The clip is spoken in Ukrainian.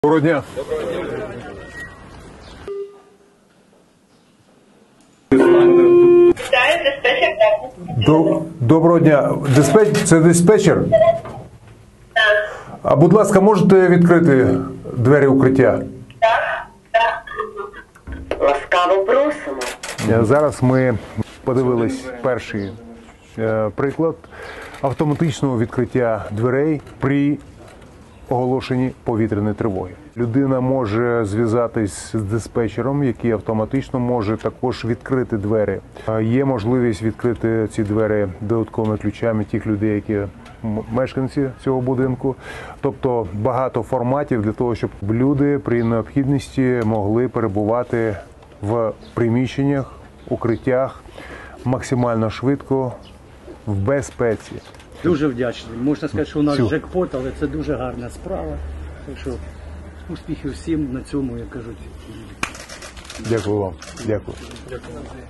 Доброго дня. Доброго дня. Це диспетчер? А будь ласка, можете відкрити двері укриття? Так. Ласкаво просимо. Зараз ми подивились перший приклад автоматичного відкриття дверей при оголошенні повітряної тривоги. Людина може зв'язатись з диспетчером, який автоматично може також відкрити двері. Є можливість відкрити ці двері додатковими ключами тих людей, які мешканці цього будинку. Тобто багато форматів для того, щоб люди при необхідності могли перебувати в приміщеннях, укриттях максимально швидко, в безпеці. Дуже вдячний. Можна сказати, що у нас джекпот, але це дуже гарна справа. Так що успіхів всім на цьому, як кажуть. Дякую вам. Дякую.